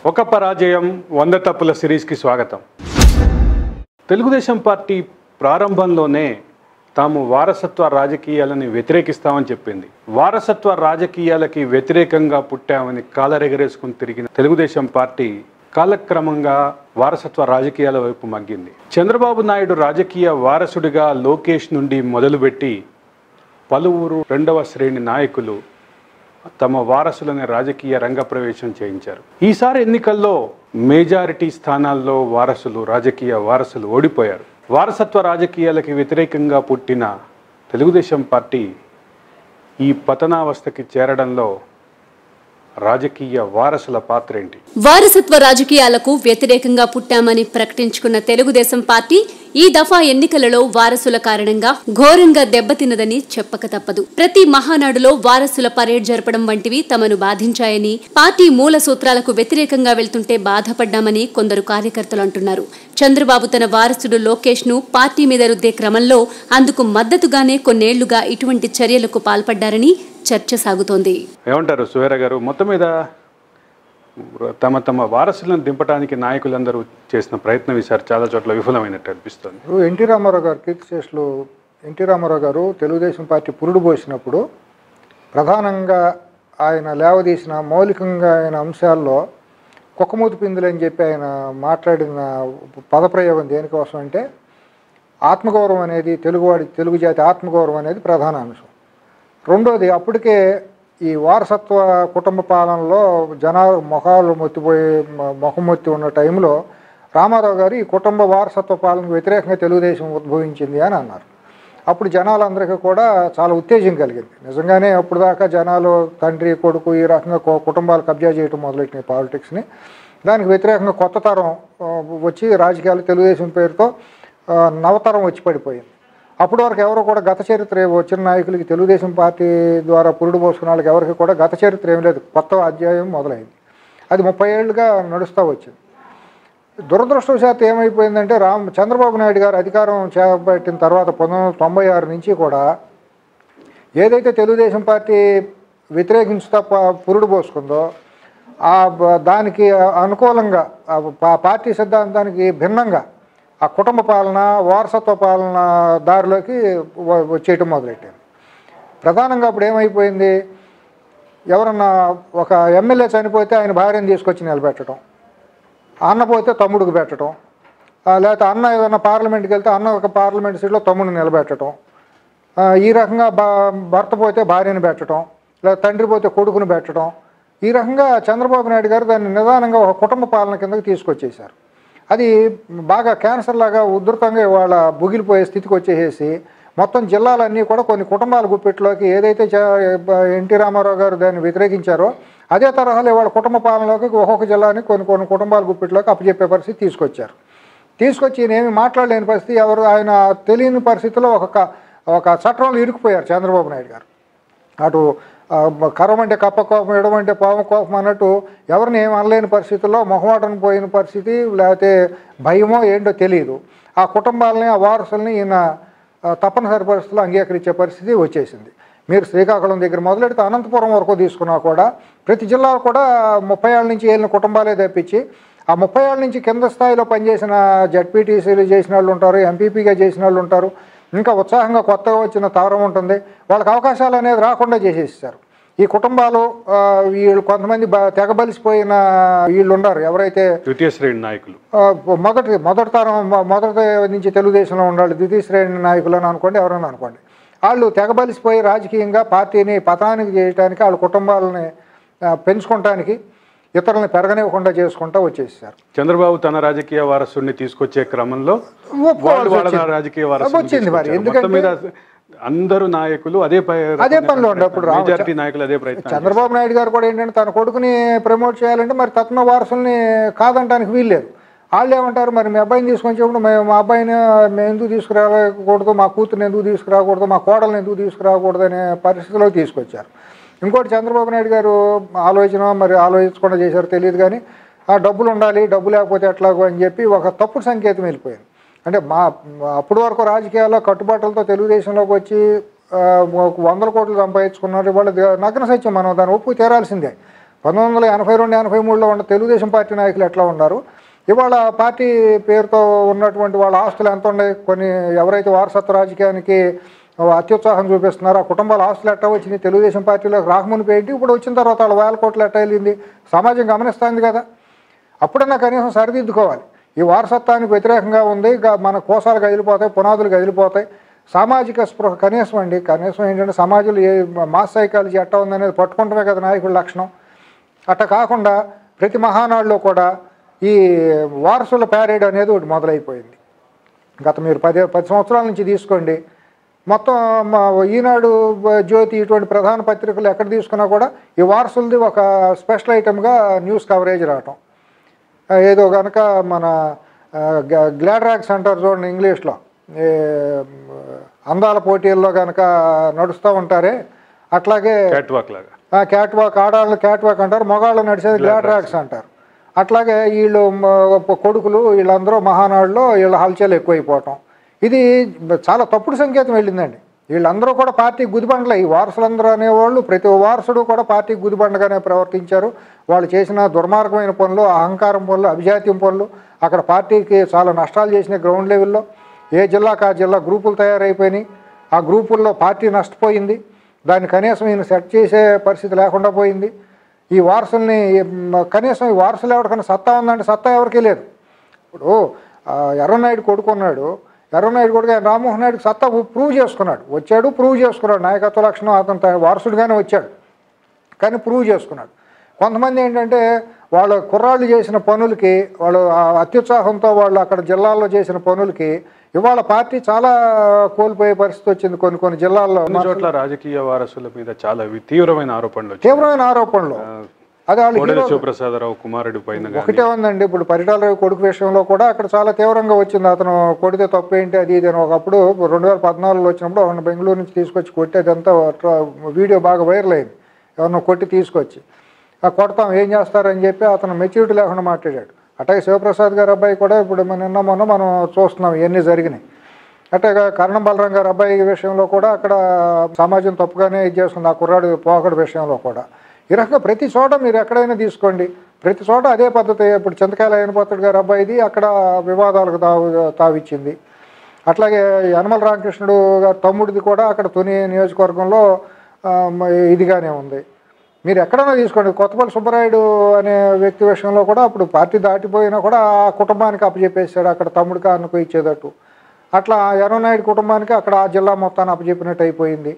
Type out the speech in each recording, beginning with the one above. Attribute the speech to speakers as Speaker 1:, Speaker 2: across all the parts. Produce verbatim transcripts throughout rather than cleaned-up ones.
Speaker 1: ఒక పరాజయం వంద తప్పుల సిరీస్కి స్వాగతం. తెలుగుదేశం పార్టీ ప్రారంభంలోనే తాము వారసత్వ రాజకీయాలని వ్యతిరేకిస్తామని చెప్పింది. వారసత్వ రాజకీయాలకి వ్యతిరేకంగా పుట్టామని కాలరెగరేసుకుని తిరిగిన తెలుగుదేశం పార్టీ కాలక్రమంగా వారసత్వ రాజకీయాల వైపు మగ్గింది. చంద్రబాబు నాయుడు రాజకీయ వారసుడిగా లోకేష్ నుండి మొదలుపెట్టి పలువురు రెండవ శ్రేణి నాయకులు తమ వారసులని రాజకీయ రంగ ప్రవేశం చేయించారు. ఈసారి ఎన్నికల్లో మెజారిటీ స్థానాల్లో వారసులు రాజకీయ వారసులు ఓడిపోయారు. వారసత్వ రాజకీయాలకి వ్యతిరేకంగా పుట్టిన తెలుగుదేశం పార్టీ ఈ పతనావస్థకి చేరడంలో రాజకీయ వారసుల పాత్ర ఏంటి?
Speaker 2: వారసత్వ రాజకీయాలకు వ్యతిరేకంగా పుట్టామని ప్రకటించుకున్న తెలుగుదేశం పార్టీ ఈ దఫా ఎన్నికలలో వారసుల కారణంగా ఘోరంగా దెబ్బతిన్నదని చెప్పక తప్పదు. ప్రతి మహానాడులో వారసుల పరేడ్ జరపడం వంటివి తమను బాధించాయని, పార్టీ మూల సూత్రాలకు వ్యతిరేకంగా వెళ్తుంటే బాధపడ్డామని కొందరు కార్యకర్తలు అంటున్నారు. చంద్రబాబు తన వారసుడు లోకేష్ ను పార్టీ మీద రుద్దే క్రమంలో అందుకు మద్దతుగానే కొన్నేళ్లుగా ఇటువంటి చర్యలకు పాల్పడ్డారని చర్చ సాగుతోంది.
Speaker 1: ఏమంటారు సువేర గారు? మొత్తం మీద తమ తమ వారసులను దింపడానికి నాయకులందరూ చేసిన ప్రయత్నం ఈసారి చాలా చోట్ల విఫలమైనట్టు అనిపిస్తుంది.
Speaker 3: ఎన్టీ రామారావు గారు కీర్తిశేషులు ఎన్టీ రామారావు గారు తెలుగుదేశం పార్టీ పురుడు పోసినప్పుడు ప్రధానంగా ఆయన లేవదీసిన మౌలికంగా ఆయన అంశాల్లో కుక్కమూతి పిందులు అని చెప్పి ఆయన మాట్లాడిన పదప్రయోగం దేనికోసం అంటే ఆత్మగౌరవం అనేది, తెలుగువాడి తెలుగు జాతి ఆత్మగౌరవం అనేది ప్రధాన అంశం. రెండోది, అప్పటికే ఈ వారసత్వ కుటుంబ పాలనలో జనాలు మొఖాలు మొత్తిపోయి మొఖం మొత్తి ఉన్న టైంలో రామారావు గారు ఈ కుటుంబ వారసత్వ పాలనకు వ్యతిరేకంగా తెలుగుదేశం ఉద్భవించింది అని అన్నారు. అప్పుడు జనాలందరికీ కూడా చాలా ఉత్తేజం కలిగింది. నిజంగానే అప్పుడు దాకా జనాలు తండ్రి కొడుకు ఈ రకంగా కుటుంబాలు కబ్జా చేయడం మొదలెట్టినాయి పాలిటిక్స్ని. దానికి వ్యతిరేకంగా కొత్త తరం వచ్చి రాజకీయాలు తెలుగుదేశం పేరుతో నవతరం వచ్చి పడిపోయింది. అప్పటి వరకు ఎవరు కూడా గత చరిత్ర వచ్చిన నాయకులకి తెలుగుదేశం పార్టీ ద్వారా పురుడు పోసుకున్న వాళ్ళకి ఎవరికి కూడా గత చరిత్ర ఏం లేదు. కొత్త అధ్యాయం మొదలైంది. అది ముప్పై ఏళ్ళుగా నడుస్తూ వచ్చింది. దురదృష్టవశాత్తు ఏమైపోయిందంటే రామ్ చంద్రబాబు నాయుడు గారు అధికారం చేపట్టిన తర్వాత పంతొమ్మిది వందల తొంభై ఆరు నుంచి కూడా ఏదైతే తెలుగుదేశం పార్టీ వ్యతిరేకించుతా పురుడు పోసుకుందో ఆ దానికి అనుకూలంగా పార్టీ సిద్ధాంతానికి భిన్నంగా ఆ కుటుంబ పాలన వారసత్వ పాలన దారిలోకి వచ్చేయటం మొదలెట్టారు. ప్రధానంగా అప్పుడు ఏమైపోయింది, ఎవరన్నా ఒక ఎమ్మెల్యే చనిపోతే ఆయన భార్యను తీసుకొచ్చి నిలబెట్టడం, అన్న పోతే తమ్ముడికి పెట్టడం, లేకపోతే అన్న ఏదన్నా పార్లమెంట్కి వెళ్తే అన్న ఒక పార్లమెంట్ సీట్లో తమ్ముడిని నిలబెట్టడం, ఈ రకంగా భర్త పోతే భార్యను పెట్టడం, లేదా తండ్రి పోతే కొడుకుని పెట్టడం, ఈ రకంగా చంద్రబాబు నాయుడు గారు దాన్ని నిదానంగా ఒక కుటుంబ పాలన కిందకి తీసుకొచ్చేశారు. అది బాగా క్యాన్సర్ లాగా ఉధృతంగా ఇవాళ బుగిలిపోయే స్థితికి వచ్చేసేసి మొత్తం జిల్లాలన్నీ కూడా కొన్ని కుటుంబాల గుప్పెట్లోకి ఏదైతే ఎన్టీ రామారావు గారు దాన్ని వ్యతిరేకించారో అదే తరహాలో ఇవాళ కుటుంబ పాలనలోకి ఒక్కొక్క జిల్లాని కొన్ని కొన్ని కుటుంబాల గుప్పెట్లోకి అప్పచెప్పే పరిస్థితి తీసుకొచ్చారు. తీసుకొచ్చి నేమి మాట్లాడలేని పరిస్థితి, ఎవరు ఆయన తెలియని పరిస్థితిలో ఒక ఒక చట్టంలో ఇరుక్కుపోయారు చంద్రబాబు నాయుడు గారు. అటు కరం అంటే కప్ప కోపం, ఎడమంటే పాము కోపం అన్నట్టు ఎవరిని ఏం అనలేని పరిస్థితుల్లో మొహమాటను పోయిన పరిస్థితి, లేకపోతే భయమో ఏంటో తెలియదు. ఆ కుటుంబాలని ఆ వారసుల్ని ఈయన తప్పనిసరి పరిస్థితుల్లో అంగీకరించే పరిస్థితి వచ్చేసింది. మీరు శ్రీకాకుళం దగ్గర మొదలెడితే అనంతపురం వరకు తీసుకున్నా కూడా ప్రతి జిల్లాలో కూడా ముప్పై ఏళ్ళ నుంచి ఏళ్ళ కుటుంబాలే తెప్పించి ఆ ముప్పై ఏళ్ళ నుంచి కింద స్థాయిలో పనిచేసిన జడ్పీటీసీలు చేసిన వాళ్ళు ఉంటారు, ఎంపీపీగా చేసిన వాళ్ళు ఉంటారు, ఇంకా ఉత్సాహంగా కొత్తగా వచ్చిన తరం ఉంటుంది. వాళ్ళకి అవకాశాలు అనేది రాకుండా చేసేసారు. ఈ కుటుంబాలు వీళ్ళు కొంతమంది తెగబలిసిపోయిన వీళ్ళు ఉన్నారు, ఎవరైతే
Speaker 1: ద్వితీయ శ్రేణి నాయకులు,
Speaker 3: మొదటి మొదటి తరం మొదటి నుంచి తెలుగుదేశంలో ఉండాలి ద్వితీయ శ్రేణి నాయకులు అని అనుకోండి, ఎవరైనా అనుకోండి, వాళ్ళు తెగబలిసిపోయి రాజకీయంగా పార్టీని పతనానికి చేయడానికి, వాళ్ళ కుటుంబాలని పెంచుకోవటానికి, ఇతరులను పెరగనివ్వకుండా చేసుకుంటూ వచ్చేసారు.
Speaker 1: చంద్రబాబు తన రాజకీయ వారసుడిని తీసుకొచ్చే క్రమంలో రాజకీయ వారసు
Speaker 3: వచ్చింది. మరి ఎందుకంటే
Speaker 1: అందరూ నాయకులు అదే
Speaker 3: అదే పనిలో ఉన్నప్పుడు
Speaker 1: నాయకులు అదే ప్రయత్నం.
Speaker 3: చంద్రబాబు నాయుడు గారు కూడా ఏంటంటే తన కొడుకుని ప్రమోట్ చేయాలంటే మరి తత్మ వారసుల్ని కాదంటానికి వీల్లేదు. వాళ్ళు ఏమంటారు, మరి మీ అబ్బాయిని తీసుకొచ్చేప్పుడు మేము మా అబ్బాయిని మేము ఎందుకు తీసుకురాకూడదు, మా కూతురుని ఎందుకు తీసుకురాకూడదు, మా కోడల్ని ఎందుకు తీసుకురాకూడదు అనే పరిస్థితిలో తీసుకొచ్చారు. ఇంకోటి చంద్రబాబు నాయుడు గారు ఆలోచన మరి ఆలోచించకుండా చేశారు తెలియదు, కానీ ఆ డబ్బులు ఉండాలి, డబ్బు లేకపోతే ఎట్లాగో అని చెప్పి ఒక తప్పుడు సంకేతం వెళ్ళిపోయింది. అంటే మా అప్పటి వరకు రాజకీయాల్లో కట్టుబాట్లతో తెలుగుదేశంలోకి వచ్చి వందల కోట్లు సంపాదించుకున్నారు. వాళ్ళు నగ్న సత్యం, మనం దాన్ని ఒప్పు తీరాల్సిందే. పంతొమ్మిది వందల ఎనభై రెండు ఎనభై మూడులో ఉన్న తెలుగుదేశం పార్టీ నాయకులు ఎట్లా ఉన్నారు, ఇవాళ పార్టీ పేరుతో ఉన్నటువంటి వాళ్ళ ఆస్తులు ఎంత ఉన్నాయి, కొన్ని ఎవరైతే వారసత్వ రాజకీయానికి అత్యుత్సాహం చూపిస్తున్నారో ఆ కుటుంబాల ఆస్తులు ఎట్టా వచ్చింది, తెలుగుదేశం పార్టీలోకి రాకమునిపి ఏంటి, ఇప్పుడు వచ్చిన తర్వాత వాళ్ళ వేల కోట్లు ఎట్టా వెళ్ళింది, సమాజం గమనిస్తుంది కదా. అప్పుడన్నా కనీసం సరిదిద్దుకోవాలి. ఈ వారసత్వానికి వ్యతిరేకంగా ఉంది, మన కోసాలు కదిలిపోతాయి, పునాదులు కదిలిపోతాయి. సామాజిక స్పృహ కనీసం అండి, కనీసం ఏంటంటే సమాజంలో ఏ మాస్ సైకాలజీ ఎట్టా ఉందనేది పట్టుకుంటమే కదా నాయకుల లక్షణం. అట్ట కాకుండా ప్రతి మహానాడులో కూడా ఈ వారసుల ప్యారేడ్ అనేది ఒకటి మొదలైపోయింది. గత మీరు పది పది సంవత్సరాల నుంచి తీసుకోండి, మొత్తం ఈనాడు, జ్యోతి ఇటువంటి ప్రధాన పత్రికలు ఎక్కడ తీసుకున్నా కూడా ఈ వారసులది ఒక స్పెషల్ ఐటమ్గా న్యూస్ కవరేజ్ రావటం. ఏదో కనుక మన గ్లాడ్రాక్స్ అంటారు చూడండి ఇంగ్లీష్లో, అందాల పోటీల్లో కనుక నడుస్తూ ఉంటారే అట్లాగే క్యాట్ వాక్, ఆడాళ్ళు క్యాట్ వాక్ అంటారు, మగాళ్ళు నడిచేది గ్లాడ్రాక్స్ అంటారు. అట్లాగే వీళ్ళు కొడుకులు వీళ్ళందరూ మహానాడులో వీళ్ళ హల్చల్ ఎక్కువైపోవటం, ఇది చాలా తప్పుడు సంకేతం వెళ్ళిందండి. వీళ్ళందరూ కూడా పార్టీకి గుదిబండలే. ఈ వారసులందరూ అనేవాళ్ళు ప్రతి వారసుడు కూడా పార్టీకి గుదిబండగానే ప్రవర్తించారు. వాళ్ళు చేసిన దుర్మార్గమైన పనులు, అహంకారం పనులు, అభిజాత్యం పనులు అక్కడ పార్టీకి చాలా నష్టాలు చేసిన గ్రౌండ్ లెవెల్లో. ఏ జిల్లాకు ఆ జిల్లా గ్రూపులు తయారైపోయినాయి, ఆ గ్రూపుల్లో పార్టీ నష్టపోయింది. దాన్ని కనీసం ఈయన సెట్ చేసే పరిస్థితి లేకుండా పోయింది. ఈ వారసుల్ని కనీసం ఈ వారసులు ఎవరికైనా సత్తా ఉందంటే సత్తా ఎవరికీ లేదు. ఇప్పుడు ఎర్రనాయుడు కొడుకున్నాడు, ఎర్రనాయుడు కొడుకు ఆయన రామ్మోహన్ నాయుడుకి సత్తా ప్రూవ్ చేసుకున్నాడు, వచ్చాడు ప్రూవ్ చేసుకున్నాడు, నాయకత్వ లక్షణం అతను వారసుడుగానే వచ్చాడు, కానీ ప్రూవ్ చేసుకున్నాడు. కొంతమంది ఏంటంటే వాళ్ళ కుర్రాళ్ళు చేసిన పనులకి, వాళ్ళు అత్యుత్సాహంతో వాళ్ళు అక్కడ జిల్లాల్లో చేసిన పనులకి ఇవాళ పార్టీ చాలా కోల్పోయే పరిస్థితి వచ్చింది. కొన్ని కొన్ని జిల్లాల్లో
Speaker 1: చోట్ల రాజకీయ వారసుల మీద చాలా తీవ్రమైన ఆరోపణలు
Speaker 3: తీవ్రమైన ఆరోపణలు అదే వాళ్ళు
Speaker 1: శివప్రసాదరావు కుమారుడి పైన
Speaker 3: ఒకటే ఉందండి. ఇప్పుడు పరిటాల రవి కొడుకు విషయంలో కూడా అక్కడ చాలా తీవ్రంగా వచ్చింది. అతను కొడితే తప్పు ఏంటి అది ఇది అని ఒకప్పుడు రెండు వేల పద్నాలుగులో వచ్చినప్పుడు ఆయన బెంగళూరు నుంచి తీసుకొచ్చి కొట్టేదంతా వీడియో బాగా వైరల్ అయింది. ఎవరినో కొట్టి తీసుకొచ్చి కొడతాం ఏం చేస్తారని చెప్పి అతను మెచ్యూరిటీ లేకుండా మాట్లాడాడు. అట్లాగే శివప్రసాద్ గారి అబ్బాయి కూడా ఇప్పుడు నిన్న మొన్న మనం చూస్తున్నాం ఇవన్నీ జరిగినాయి. అట్లాగే కరణం బలరాం గారి అబ్బాయి విషయంలో కూడా అక్కడ సమాజం తప్పుగానే ఇది చేస్తుంది. ఆ కుర్రాడు పోకడు విషయంలో కూడా ఈ రకంగా ప్రతి చోట మీరు ఎక్కడైనా తీసుకోండి, ప్రతి చోట అదే పద్ధతి. ఇప్పుడు చింతకాయల అయినపోతుడు గారి అబ్బాయిది అక్కడ వివాదాలకు తావు తావిచ్చింది. అట్లాగే యనమల రామకృష్ణుడు గారి తమ్ముడిది కూడా అక్కడ తుని నియోజకవర్గంలో ఇదిగానే ఉంది. మీరు ఎక్కడైనా తీసుకోండి. కొత్తపల్లి సుబ్బరాయుడు అనే వ్యక్తి విషయంలో కూడా అప్పుడు పార్టీ దాటిపోయినా కూడా ఆ కుటుంబానికి అప్పచెప్పేశాడు, అక్కడ తమ్ముడికి అన్నకు ఇచ్చేటట్టు. అట్లా ఎర్రనాయుడు కుటుంబానికి అక్కడ ఆ జిల్లా మొత్తాన్ని అప్పచెప్పినట్టు అయిపోయింది.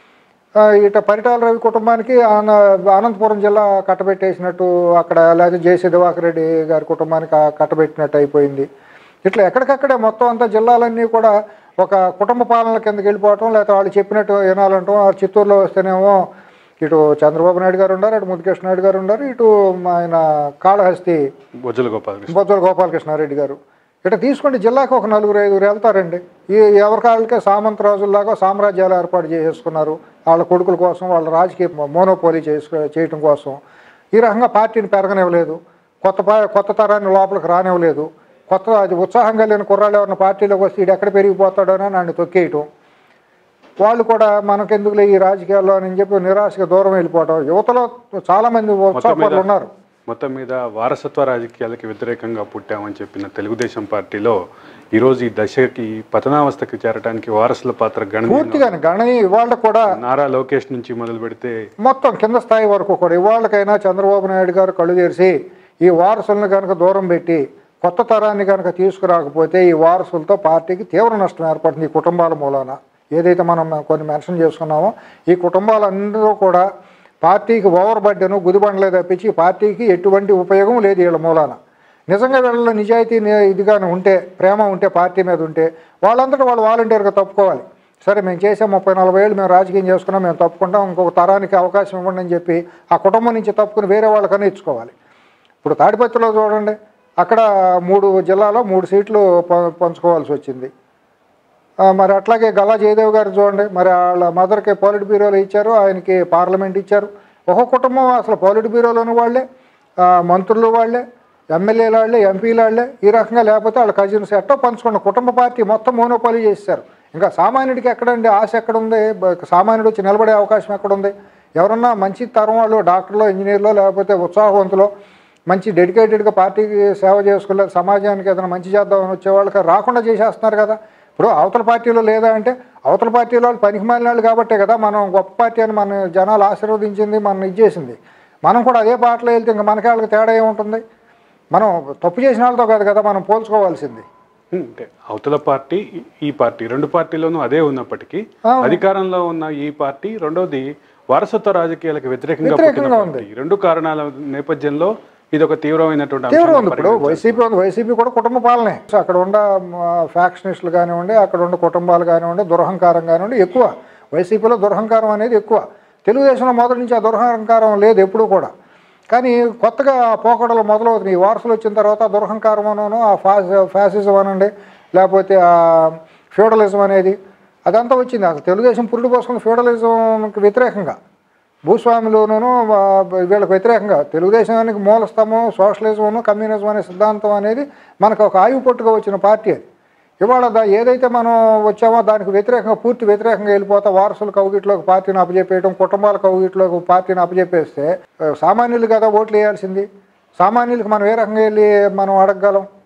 Speaker 3: ఇట పరిటాల రవి కుటుంబానికి అనంతపురం జిల్లా కట్టబెట్టేసినట్టు అక్కడ, లేదా జేసీ దివాకర్ రెడ్డి గారి కుటుంబానికి కట్టబెట్టినట్టు అయిపోయింది. ఇట్లా ఎక్కడికక్కడే మొత్తం అంతా జిల్లాలన్నీ కూడా ఒక కుటుంబ పాలన కిందకి వెళ్ళిపోవటం, లేకపోతే వాళ్ళు చెప్పినట్టు వినాలంటాం. చిత్తూరులో వస్తేనేమో ఇటు చంద్రబాబు నాయుడు గారు ఉన్నారు, అటు ముదికృష్ణ నాయుడు గారు ఉన్నారు, ఇటు ఆయన కాళహస్తి
Speaker 1: బొజ్జల గోపాల
Speaker 3: బొజ్జల గోపాలకృష్ణారెడ్డి గారు. ఇట్లా తీసుకోండి, జిల్లాకు ఒక నలుగురు ఐదుగురు వెళ్తారండి. ఈ ఎవరికాళ్ళకే సామంతరాజుల్లాగా సామ్రాజ్యాలు ఏర్పాటు చేసుకున్నారు వాళ్ళ కొడుకుల కోసం, వాళ్ళ రాజకీయ మోనోపోలీ చేసుకో చేయటం కోసం. ఈ రకంగా పార్టీని పెరగనివ్వలేదు, కొత్త కొత్త తరాన్ని లోపలికి రానివ్వలేదు. కొత్త అది ఉత్సాహం కలిగిన కుర్రాళ్ళు ఎవరిన పార్టీలోకి వస్తే ఇది ఎక్కడ పెరిగిపోతాడో అని నన్ను తొక్కేయటం. వాళ్ళు కూడా మనకెందుకులే ఈ రాజకీయాల్లో అని చెప్పి నిరాశగా దూరం వెళ్ళిపోవటం. యువతలో చాలామంది ఉత్సాహాలు ఉన్నారు.
Speaker 1: మొత్తం మీద వారసత్వ రాజకీయాలకి వ్యతిరేకంగా పుట్టామని చెప్పిన తెలుగుదేశం పార్టీలో ఈరోజు ఈ దశకి పతనావస్థకి చేరడానికి వారసుల పాత్ర
Speaker 3: పూర్తిగానే గణనీయ. ఇవాళ కూడా
Speaker 1: నారా లోకేష్ నుంచి మొదలు పెడితే
Speaker 3: మొత్తం కింద స్థాయి వరకు కూడా ఇవాళకైనా చంద్రబాబు నాయుడు గారు కళ్ళు తెరిచి ఈ వారసులను కనుక దూరం పెట్టి కొత్త తరాన్ని కనుక తీసుకురాకపోతే ఈ వారసులతో పార్టీకి తీవ్ర నష్టం ఏర్పడుతుంది. ఈ కుటుంబాల మూలాన ఏదైతే మనం కొన్ని మెన్షన్ చేసుకున్నామో ఈ కుటుంబాలందరూ కూడా పార్టీకి ఓవర్ బడ్డను గుదిబండలే తప్పించి పార్టీకి ఎటువంటి ఉపయోగం లేదు వీళ్ళ మూలాన. నిజంగా వీళ్ళలో నిజాయితీ ఇదిగానే ఉంటే, ప్రేమ ఉంటే, పార్టీ మీద ఉంటే వాళ్ళంతటా వాళ్ళు వాలంటీర్గా తప్పుకోవాలి. సరే మేము చేసే ముప్పై నలభై ఏళ్ళు మేము రాజకీయం చేసుకున్నాం, మేము తప్పుకుంటాం, ఇంకొక తరానికి అవకాశం ఇవ్వండి అని చెప్పి ఆ కుటుంబం నుంచి తప్పుకుని వేరే వాళ్ళకన్నా ఇచ్చుకోవాలి. ఇప్పుడు తాడిపత్రిలో చూడండి, అక్కడ మూడు జిల్లాలో మూడు సీట్లు పంచుకోవాల్సి వచ్చింది. మరి అట్లాగే గల్లా జయదేవ్ గారు చూడండి, మరి వాళ్ళ మదర్కి పాలిట్ బ్యూరోలో ఇచ్చారు, ఆయనకి పార్లమెంట్ ఇచ్చారు. ఒక్కొక్క కుటుంబం అసలు పాలిట్ బ్యూరోలోని వాళ్ళే, మంత్రులు వాళ్ళే, ఎమ్మెల్యేల వాళ్ళే, ఎంపీల వాళ్ళే, ఈ రకంగా లేకపోతే వాళ్ళ కజిన్స్ ఎట్టో పంచుకున్న కుటుంబ పార్టీ మొత్తం మోనోపాలీ చేశారు. ఇంకా సామాన్యుడికి ఎక్కడండి ఆశ ఎక్కడుంది? సామాన్యుడు వచ్చి నిలబడే అవకాశం ఎక్కడుంది? ఎవరన్నా మంచి తరం వాళ్ళు డాక్టర్లో ఇంజనీర్లో లేకపోతే ఉత్సాహవంతులో మంచి డెడికేటెడ్గా పార్టీకి సేవ చేసుకునే సమాజానికి ఏదైనా మంచి చేద్దామని వచ్చే వాళ్ళకి రాకుండా చేసేస్తున్నారు కదా. ఇప్పుడు అవతల పార్టీలో లేదా అంటే అవతల పార్టీలో వాళ్ళు పనికి మాలిన వాళ్ళు కాబట్టే కదా మనం గొప్ప పార్టీ అని మన జనాలు ఆశీర్వదించింది, మనం ఇచ్చేసింది. మనం కూడా అదే పార్టీలో వెళ్తే ఇంకా మనకి వాళ్ళకి తేడా ఏముంటుంది? మనం తప్పు చేసిన వాళ్ళతో కాదు కదా మనం పోల్చుకోవాల్సింది.
Speaker 1: అంటే అవతల పార్టీ ఈ పార్టీ రెండు పార్టీలోనూ అదే ఉన్నప్పటికీ అధికారంలో ఉన్న ఈ పార్టీ రెండోది వారసత్వ రాజకీయాలకు వ్యతిరేకంగా ఉంది. రెండు కారణాల నేపథ్యంలో ఇది ఒక తీవ్రమైనటువంటి
Speaker 3: తీవ్రం ఉంది. ఇప్పుడు వైసీపీ ఉంది, వైసీపీ కూడా కుటుంబ పాలనే. అక్కడ ఉన్న ఫ్యాక్షనిస్టులు కానివ్వండి, అక్కడ ఉన్న కుటుంబాలు కానివ్వండి, దురహంకారం కానివ్వండి ఎక్కువ. వైసీపీలో దురహంకారం అనేది ఎక్కువ. తెలుగుదేశంలో మొదటి నుంచి ఆ దురహంకారం లేదు ఎప్పుడూ కూడా. కానీ కొత్తగా పోకడలు మొదలవుతున్నాయి. ఈ వారసులు వచ్చిన తర్వాత దురహంకారం అనను, ఆ ఫాస్ ఫ్యాసిజం అనండి, లేకపోతే ఆ ఫ్యూడలిజం అనేది అదంతా వచ్చింది. అసలు తెలుగుదేశం పురుడు పోసుకున్న ఫ్యూడలిజంకి వ్యతిరేకంగా, భూస్వాములును వీళ్ళకి వ్యతిరేకంగా తెలుగుదేశానికి మూల స్తంభం సోషలిజం, కమ్యూనిజం అనే సిద్ధాంతం అనేది మనకు ఒక ఆయువు పట్టుగా వచ్చిన పార్టీ అది. ఇవాళ దా ఏదైతే మనం వచ్చామో దానికి వ్యతిరేకంగా పూర్తి వ్యతిరేకంగా వెళ్ళిపోతా వారసుల కౌగిట్లోకి పార్టీని అప్పచెప్పేయడం, కుటుంబాల కౌగిట్లోకి పార్టీని అప్పచెప్పేస్తే సామాన్యులు కదా ఓట్లు వేయాల్సింది. సామాన్యులకు మనం ఏ రకంగా వెళ్ళి మనం అడగగలం?